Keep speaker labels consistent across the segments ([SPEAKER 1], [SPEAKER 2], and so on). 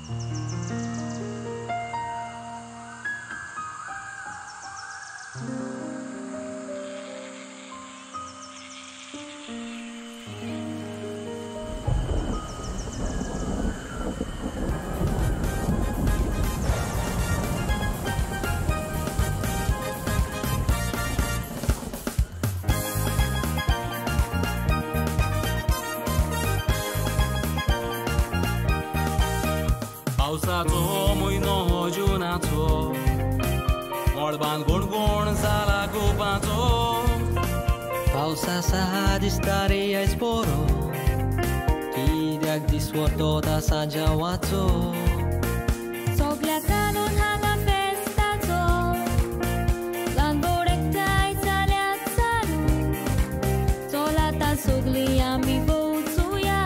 [SPEAKER 1] पावसाचो म्हयनो जुनाचो मळबान गुणगुण जाला गोपाचो
[SPEAKER 2] पावसा साहा दिसता रे आयज बरो कित्याक दिसवो तो ता सांजावाचो
[SPEAKER 3] सगल्या कानून हांगा फेस्ताचो ल्हान व्हड एकठांय जाल्यात चालू चल आतां सगळीं आमी भोंवचुया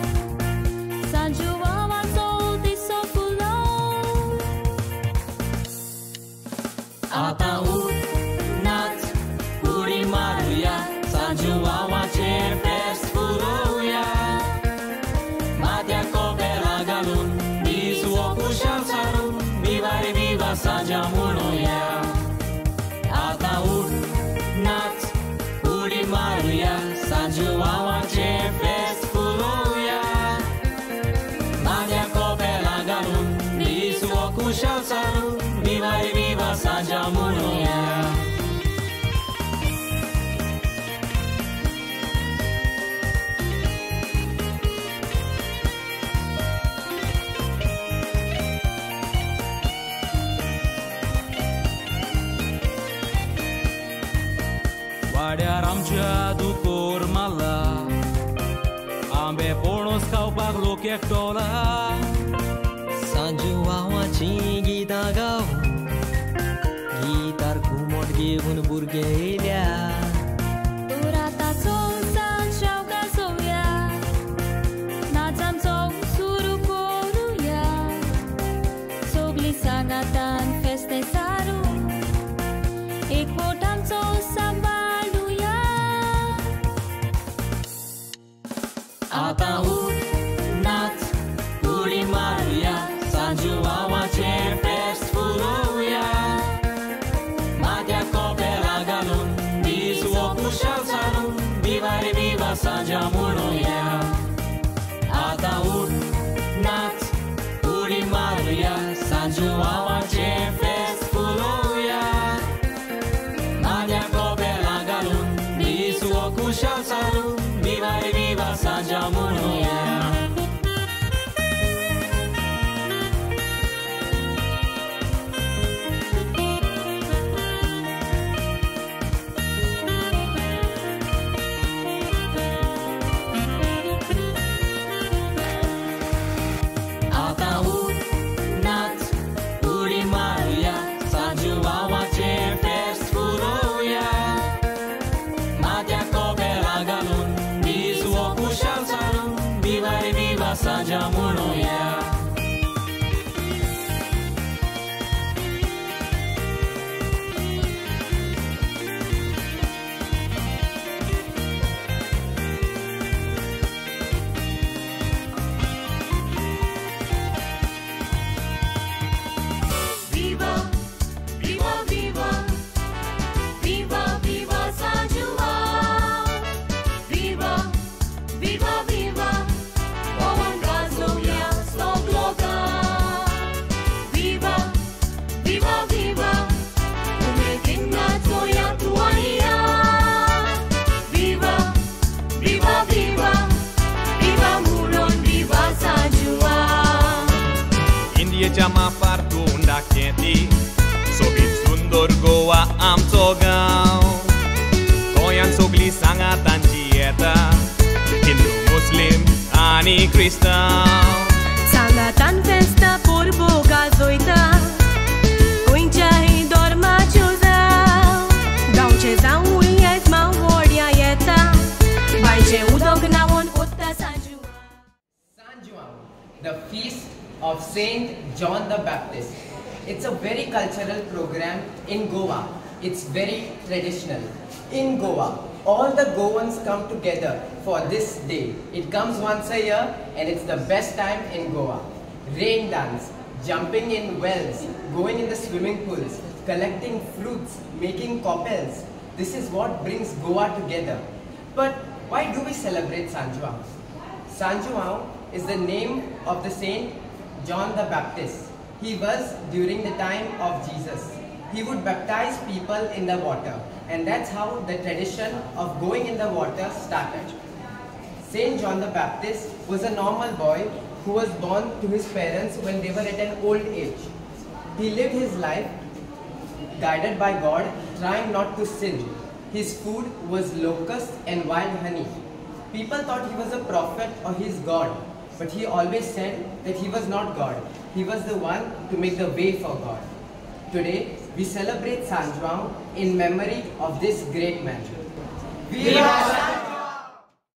[SPEAKER 3] सांजुवावाचो दिसो फुलो
[SPEAKER 2] आतां उठ नाच उडी मारुया सांजुवावाचे फेस्त पुरोवया माथ्याक कोपेलां घालून दीस हो खुशाल सारून विवा रे विवा सांजा म्हणुया आतां उठ नाच उडी मारुया सांजुवावाचे फेस्त पुरोवया माथ्याक कोपेलां घालून दीस हो खुशाल सारून विवा रे विवा सांजा म्हणुया
[SPEAKER 1] वाड्यार आमच्या दुकोर मारला आंबे पणस खावपाक लोक एकटोला
[SPEAKER 2] सांजुवावाचीं गितां गावून गितार घुमट घेवन भुरगे येयल्या
[SPEAKER 3] तर आतां चल सांज शेवकां सोवया नाच आमचो सुरू करुया सगळीं सांगातान फेस्तें सारून एकवट आमचो सांबाळुया
[SPEAKER 2] आतां उठ नाच उडी मारुया सांजुवावाचे फेस्त पुरोवया माथ्याक कोपेलां घालून दीस हो खुशाल सारून विवा रे विवा सांजा म्हणुया आतां उठ नाच उडी मारुया सांजुवावाचे फेस्त पुरोवया माथ्याक कोपेलां घालून दीस हो खुशाल सारून विवा रे विवा सांजा म्हणुया आतां उठ नाच उडी मारुया सांजुवावाचे फेस्त पुरोवया माथ्याक कोपेलां घालून दीस हो खुशाल सारून विवा रे विवा सांजा म्हणुया
[SPEAKER 3] Viva, viva, viva, viva, viva Sanjua. Viva, viva, viva, Owen Gazoya, Snowgloga. Viva, viva, viva, Umekina Toya Tuania. Viva, viva, viva, viva Muron, viva Sanjua.
[SPEAKER 4] इंडियेच्या मापार तूं दाखयती सोबीत सुंदर गोवा आमचो गांव गोंयांत सगळीं सांगात तांची येता हिंदू मुस्लीम आनी क्रिस्तांव
[SPEAKER 5] सांगातान फेस्तां परबो गाजयता गोंयच्याय धर्माच्यो जावं गांवचे जावं आयज मावड्या येता बांयचें उदक न्हांवून ओतता सांजुवा
[SPEAKER 6] Sanjuam, the feast of Saint John the Baptist. It's a very cultural program in Goa. It's very traditional. In Goa, all the Goans come together for this day. It comes once a year and it's the best time in Goa. rain dance, jumping in wells, going in the swimming pools, collecting fruits, making cocktails. This is what brings Goa together. But why do we celebrate San João? San João is the name of the Saint John the Baptist. He was during the time of Jesus. He would baptize people in the water, and that's how the tradition of going in the water started. Saint John the Baptist was a normal boy who was born to his parents when they were at an old age. He lived his life guided by God, trying not to sin. His food was locusts and wild honey. People thought he was a prophet or his God, but he always said that he was not God. He was the one to make the way for God. Today, we celebrate San João in memory of this great man.
[SPEAKER 2] Viva